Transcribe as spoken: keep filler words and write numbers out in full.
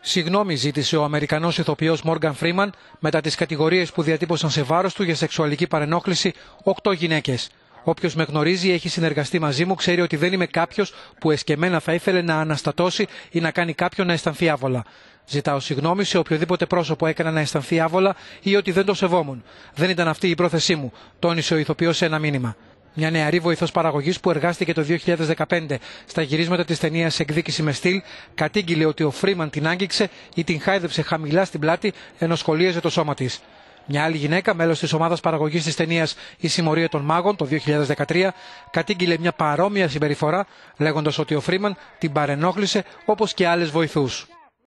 Συγγνώμη ζήτησε ο Αμερικανός ηθοποιός Μόργαν Φρήμαν μετά τις κατηγορίες που διατύπωσαν σε βάρος του για σεξουαλική παρενόχληση οκτώ γυναίκες. Όποιος με γνωρίζει ή έχει συνεργαστεί μαζί μου ξέρει ότι δεν είμαι κάποιος που εσκεμμένα θα ήθελε να αναστατώσει ή να κάνει κάποιον να αισθανθεί άβολα. Ζητάω συγγνώμη σε οποιοδήποτε πρόσωπο έκανα να αισθανθεί άβολα ή ότι δεν το σεβόμουν. Δεν ήταν αυτή η πρόθεσή μου, τόνισε ο ηθοποιός σε ένα μήνυμα. Μια νεαρή βοηθός παραγωγής που εργάστηκε το δύο χιλιάδες δεκαπέντε στα γυρίσματα της ταινίας «Εκδίκηση με στυλ» κατήγγειλε ότι ο Φρήμαν την άγγιξε ή την χάιδεψε χαμηλά στην πλάτη ενώ σχολίαζε το σώμα της. Μια άλλη γυναίκα, μέλος της ομάδας παραγωγής της ταινίας «Η Συμμορία των Μάγων» το δύο χιλιάδες δεκατρία, κατήγγειλε μια παρόμοια συμπεριφορά, λέγοντας ότι ο Φρήμαν την παρενόχλησε όπως και άλλες βοηθούς.